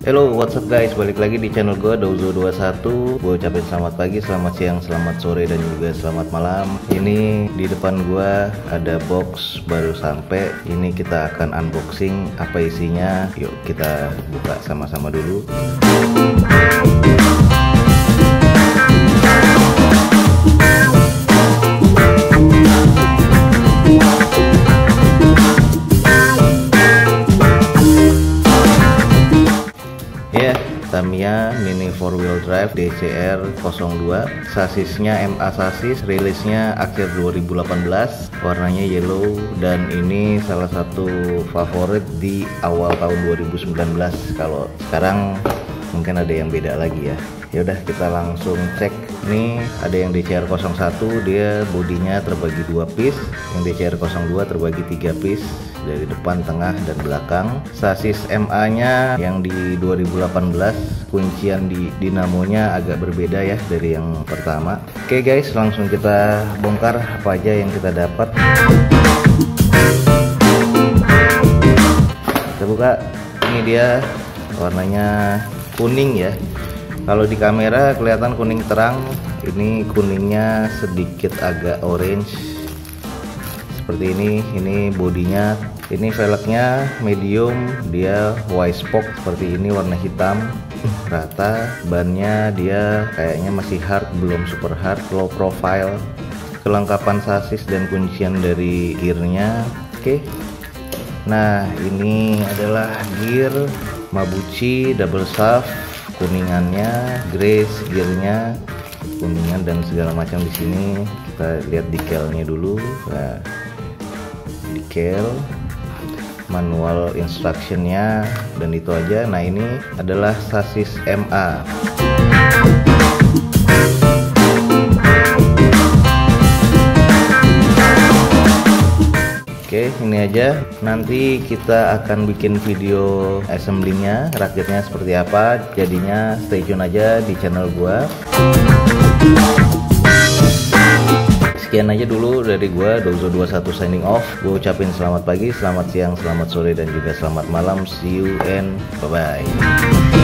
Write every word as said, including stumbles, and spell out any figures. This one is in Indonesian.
Hello, what's up guys, balik lagi di channel gue Dozo dua puluh satu. Gue ucapin selamat pagi, selamat siang, selamat sore, dan juga selamat malam. Ini di depan gue ada box baru sampai. Ini kita akan unboxing apa isinya. Yuk kita buka sama-sama dulu. Tamiya Mini four wheel drive D C R nol dua, sasisnya M A sasis, rilisnya akhir dua ribu delapan belas, warnanya yellow, dan ini salah satu favorit di awal tahun dua ribu sembilan belas. Kalau sekarang mungkin ada yang beda lagi ya. Yaudah kita langsung cek. Nih ada yang D C R nol satu, dia bodinya terbagi dua piece, yang D C R nol dua terbagi tiga piece, dari depan, tengah, dan belakang. Sasis M A nya yang di dua ribu delapan belas, kuncian di dinamonya agak berbeda ya dari yang pertama. Oke guys, langsung kita bongkar apa aja yang kita dapat. Kita buka. Ini dia warnanya kuning ya. Kalau di kamera kelihatan kuning terang, ini kuningnya sedikit agak orange seperti ini. Ini bodinya, ini velgnya medium, dia wide spoke seperti ini, warna hitam rata. Bannya dia kayaknya masih hard, belum super hard, low profile. Kelengkapan sasis dan kuncian dari gearnya. Oke, nah ini adalah gear Mabuchi double shaft, kuningannya, grace gearnya kuningan, dan segala macam di sini. Kita lihat decalnya dulu. Nah, decal, manual instructionnya, dan itu aja. Nah ini adalah sasis M A. Oke, ini aja. Nanti kita akan bikin video assemblingnya, rakitnya seperti apa. Jadinya stay tune aja di channel gua. Sekian aja dulu dari gua, Dozo dua puluh satu signing off. Gue ucapin selamat pagi, selamat siang, selamat sore, dan juga selamat malam. See you and bye bye.